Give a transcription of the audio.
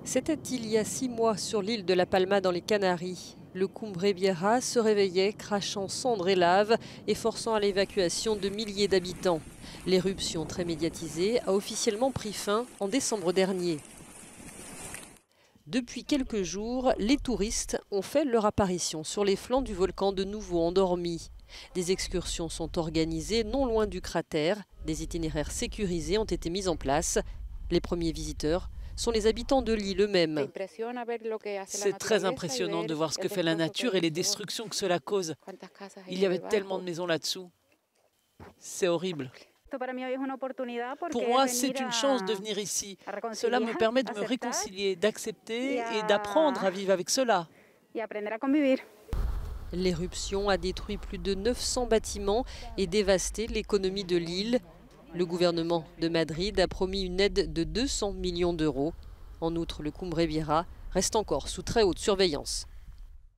C'était il y a 6 mois sur l'île de La Palma dans les Canaries. Le Cumbre Vieja se réveillait, crachant cendres et lave et forçant à l'évacuation de milliers d'habitants. L'éruption très médiatisée a officiellement pris fin en décembre dernier. Depuis quelques jours, les touristes ont fait leur apparition sur les flancs du volcan de nouveau endormi. Des excursions sont organisées non loin du cratère. Des itinéraires sécurisés ont été mis en place. Les premiers visiteurs sont les habitants de l'île eux-mêmes. C'est très impressionnant de voir ce que fait la nature et les destructions que cela cause. Il y avait tellement de maisons là-dessous. C'est horrible. Pour moi, c'est une chance de venir ici. Cela me permet de me réconcilier, d'accepter et d'apprendre à vivre avec cela. L'éruption a détruit plus de 900 bâtiments et dévasté l'économie de l'île. Le gouvernement de Madrid a promis une aide de 200 millions d'euros. En outre, le Cumbre Vieja reste encore sous très haute surveillance.